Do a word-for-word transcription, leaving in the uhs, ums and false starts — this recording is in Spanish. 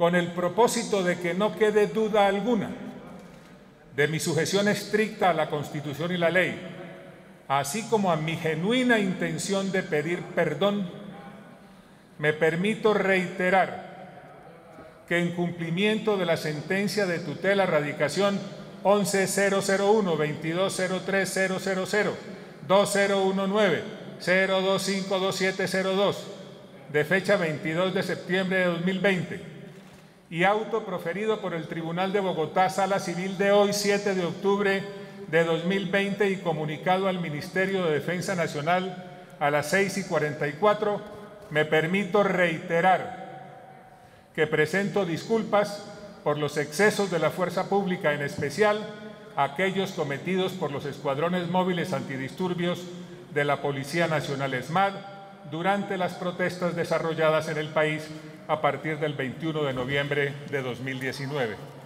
con el propósito de que no quede duda alguna de mi sujeción estricta a la Constitución y la ley, así como a mi genuina intención de pedir perdón, me permito reiterar que en cumplimiento de la sentencia de tutela radicación once cero cero uno, veintidós cero tres cero cero cero, dos cero uno nueve, cero dos cinco dos siete cero dos, de fecha veintidós de septiembre de dos mil veinte, y auto proferido por el Tribunal de Bogotá, Sala Civil de hoy, siete de octubre de dos mil veinte, y comunicado al Ministerio de Defensa Nacional a las seis y cuarenta y cuatro, me permito reiterar que presento disculpas por los excesos de la fuerza pública, en especial aquellos cometidos por los escuadrones móviles antidisturbios de la Policía Nacional ESMAD durante las protestas desarrolladas en el país a partir del veintiuno de noviembre de dos mil diecinueve.